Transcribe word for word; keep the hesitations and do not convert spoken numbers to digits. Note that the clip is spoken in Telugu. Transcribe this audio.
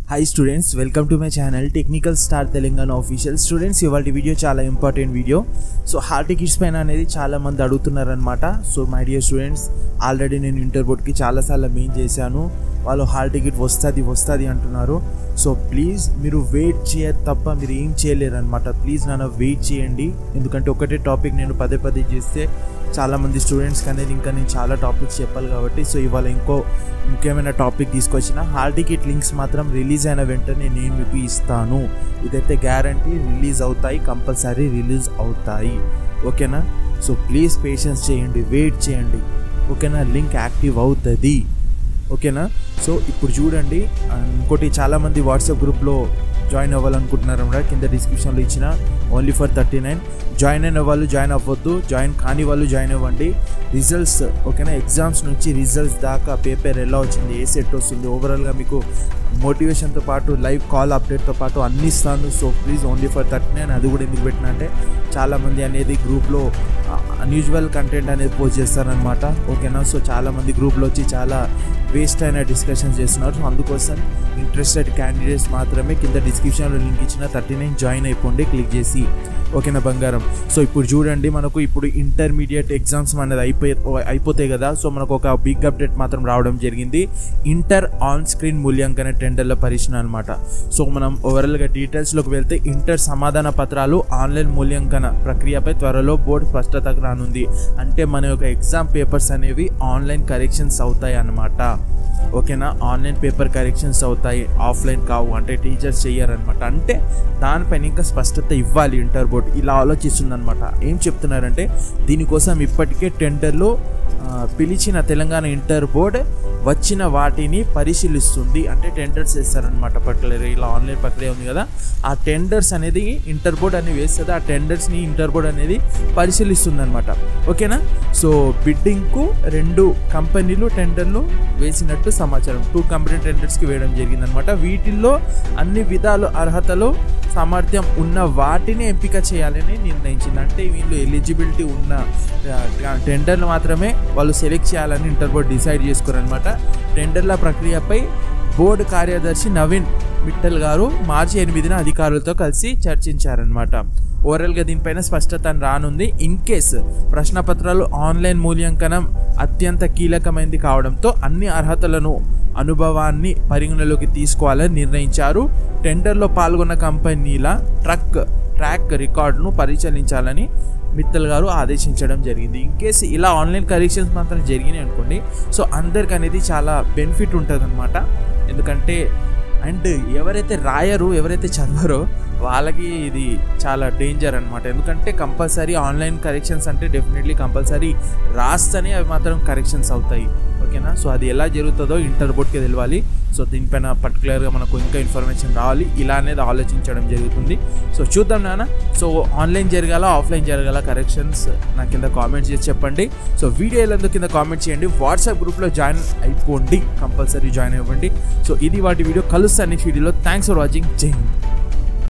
Hi students, welcome to my channel Technical Star Telangana Official. Students, ఇవాల్టి వీడియో చాలా important video. So hall tickets పైన అనేది చాలా మంది అడుగుతున్నారు అన్నమాట. So my dear students, already నేను ఇంటర్ బోర్డ్కి చాలాసార్లు మెయిన్ చేశాను. వాళ్ళు హాల్ టికెట్ వస్తుంది వస్తుంది అంటున్నారు. సో ప్లీజ్ మీరు వెయిట్ చేయరు తప్ప మీరు ఏం చేయలేరు అనమాట. ప్లీజ్ నన్ను వెయిట్ చేయండి, ఎందుకంటే ఒకటే టాపిక్ నేను పదే పదే చేస్తే చాలామంది స్టూడెంట్స్కి అనేది ఇంకా నేను చాలా టాపిక్స్ చెప్పాలి కాబట్టి. సో ఇవాళ ఇంకో ముఖ్యమైన టాపిక్ తీసుకొచ్చిన. హాల్ టికెట్ లింక్స్ మాత్రం రిలీజ్ అయిన వెంటనే నేను మీకు ఇస్తాను. ఇదైతే గ్యారంటీ, రిలీజ్ అవుతాయి, కంపల్సరీ రిలీజ్ అవుతాయి. ఓకేనా? సో ప్లీజ్ పేషెన్స్ చేయండి, వెయిట్ చేయండి. ఓకేనా? లింక్ యాక్టివ్ అవుతుంది. ఓకేనా? సో ఇప్పుడు చూడండి, ఇంకోటి చాలామంది వాట్సాప్ గ్రూప్లో జాయిన్ అవ్వాలనుకుంటున్నారు అన్నమాట. కింద డిస్క్రిప్షన్లో ఇచ్చిన only for thirty nine join అయిన వాళ్ళు జాయిన్ అవ్వద్దు, జాయిన్ కాని వాళ్ళు జాయిన్ అవ్వండి. రిజల్ట్స్ ఓకేనా, ఎగ్జామ్స్ నుంచి రిజల్ట్స్ దాకా పేపర్ ఎలా వచ్చింది, ఏ సెట్ వస్తుంది, ఓవరాల్గా మీకు మోటివేషన్తో పాటు లైవ్ కాల్ అప్డేట్తో పాటు అన్ని ఇస్తాను. So please only for thirty nine అది కూడా ఎందుకు పెట్టినా అంటే చాలామంది అనేది గ్రూప్లో అన్యూజువల్ కంటెంట్ అనేది పోస్ట్ చేస్తారనమాట. ఓకేనా? సో చాలామంది గ్రూప్లో వచ్చి చాలా వేస్ట్ అయిన డిస్కషన్స్ చేస్తున్నారు. సో అందుకోసం ఇంట్రెస్టెడ్ క్యాండిడేట్స్ మాత్రమే కింద డిస్క్రిప్షన్లో లింక్ ఇచ్చిన థర్టీ నైన్ జాయిన్ అయిపోండి క్లిక్ చేసి. ఓకేనా బంగారం? సో ఇప్పుడు చూడండి, మనకు ఇప్పుడు ఇంటర్మీడియట్ ఎగ్జామ్స్ అనేది అయిపోయి అయిపోతాయి కదా. సో మనకు ఒక బిగ్ అప్డేట్ మాత్రం రావడం జరిగింది. ఇంటర్ ఆన్ స్క్రీన్ మూల్యాంకన టెండర్ల పరీక్ష అనమాట. సో మనం ఓవరాల్గా డీటెయిల్స్లోకి వెళ్తే, ఇంటర్ సమాధాన పత్రాలు ఆన్లైన్ మూల్యాంకన ప్రక్రియపై త్వరలో బోర్డు స్పష్టతకు రానుంది. అంటే మన యొక్క ఎగ్జామ్ పేపర్స్ అనేవి ఆన్లైన్ కరెక్షన్స్ అవుతాయి అన్నమాట. ఓకేనా? ఆన్లైన్ పేపర్ కరెక్షన్స్ అవుతాయి, ఆఫ్లైన్ కావు. అంటే టీచర్స్ చెయ్యారనమాట. అంటే దానిపైన ఇంకా స్పష్టత ఇవ్వాలి ఇంటర్ బోర్డు. ఇలా ఆలోచిస్తుంది అనమాట. ఏం చెప్తున్నారంటే, దీనికోసం ఇప్పటికే టెండర్లు పిలిచిన తెలంగాణ ఇంటర్ బోర్డు వచ్చిన వాటిని పరిశీలిస్తుంది. అంటే టెండర్స్ వేస్తారనమాట. పర్టికులర్ ఇలా ఆన్లైన్ ప్రక్రియ ఉంది కదా, ఆ టెండర్స్ అనేది ఇంటర్ బోర్డ్ అని వేస్తుంది. ఆ టెండర్స్ని ఇంటర్ బోర్డ్ అనేది పరిశీలిస్తుంది అనమాట. ఓకేనా? సో బిడ్డింగ్కు రెండు కంపెనీలు టెండర్లు వేసినట్టు సమాచారం. టూ కంపెనీ టెండర్స్కి వేయడం జరిగిందనమాట. వీటిల్లో అన్ని విధాలు అర్హతలు సామర్థ్యం ఉన్న వాటిని ఎంపిక చేయాలని నిర్ణయించింది. అంటే వీళ్ళు ఎలిజిబిలిటీ ఉన్న టెండర్లు మాత్రమే వాళ్ళు సెలెక్ట్ చేయాలని ఇంటర్ బోర్డ్ డిసైడ్ చేసుకోరనమాట. టెండర్ల ప్రక్రియపై బోర్డు కార్యదర్శి నవీన్ మిట్టల్ గారు మార్చి ఎనిమిదిన అధికారులతో కలిసి చర్చించారనమాట. ఓవరాల్గా దీనిపైన స్పష్టత రానుంది. ఇన్ కేస్ ప్రశ్నపత్రాలు ఆన్లైన్ మూల్యాంకనం అత్యంత కీలకమైనది కావడంతో అన్ని అర్హతలను అనుభవాన్ని పరిగణలోకి తీసుకోవాలని నిర్ణయించారు. టెండర్లో పాల్గొన్న కంపెనీల ట్రక్ ట్రాక్ రికార్డును పరిశీలించాలని మిత్తల్ గారు ఆదేశించడం జరిగింది. ఇన్ కేసు ఇలా ఆన్లైన్ కరెక్షన్స్ మాత్రం జరిగినాయి అనుకోండి, సో అందరికి అనేది చాలా బెనిఫిట్ ఉంటుంది అనమాట. ఎందుకంటే అండ్ ఎవరైతే రాయరు, ఎవరైతే చదవరో వాళ్ళకి ఇది చాలా డేంజర్ అనమాట. ఎందుకంటే కంపల్సరీ ఆన్లైన్ కరెక్షన్స్ అంటే డెఫినెట్లీ కంపల్సరీ రాస్తేనే అవి మాత్రం కరెక్షన్స్ అవుతాయి. ఓకేనా? సో అది ఎలా జరుగుతుందో ఇంటర్ బోర్డ్కి తెలియాలి. సో దీనిపైన పర్టికులర్గా మనకు ఇంకా ఇన్ఫర్మేషన్ రావాలి. ఇలా అనేది ఆలోచించడం జరుగుతుంది. సో చూద్దాం నాన్న. సో ఆన్లైన్ జరగాల, ఆఫ్లైన్ జరగాల కరెక్షన్స్ నా కింద కామెంట్స్ చేసి చెప్పండి. సో వీడియో ఎలా కింద కామెంట్ చేయండి. వాట్సాప్ గ్రూప్లో జాయిన్ అయిపోండి, కంపల్సరీ జాయిన్ అవ్వండి. సో ఇది వాటి వీడియో. కలుస్తాను నెక్స్ట్ వీడియోలో. Thanks for watching. Jai Hind.